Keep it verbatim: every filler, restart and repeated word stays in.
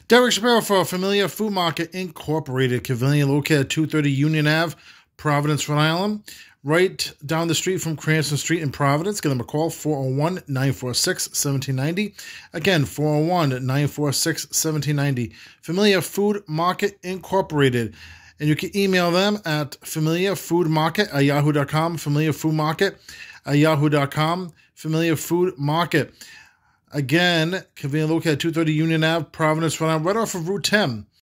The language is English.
Derek Shapiro for Familia Food Market Incorporated, conveniently located at two thirty Union Avenue, Providence, Rhode Island, right down the street from Cranston Street in Providence. Give them a call, four oh one, nine four six, one seven nine zero. Again, four oh one, nine four six, one seven nine zero. Familia Food Market Incorporated. And you can email them at familiafoodmarket at yahoo dot com, familiafoodmarket at yahoo dot com, Familia Food Market. Again, conveniently located at two thirty Union Avenue, Providence, Rhode Island, right off of Route ten.